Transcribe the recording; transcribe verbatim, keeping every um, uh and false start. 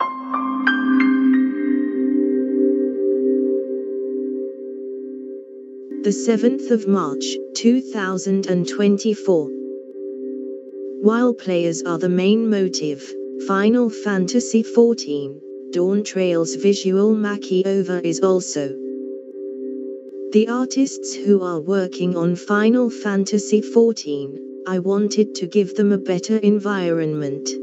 The seventh of March, two thousand twenty-four. While players are the main motive, Final Fantasy fourteen, Dawntrail's visual makeover is also. The artists who are working on Final Fantasy fourteen, I wanted to give them a better environment.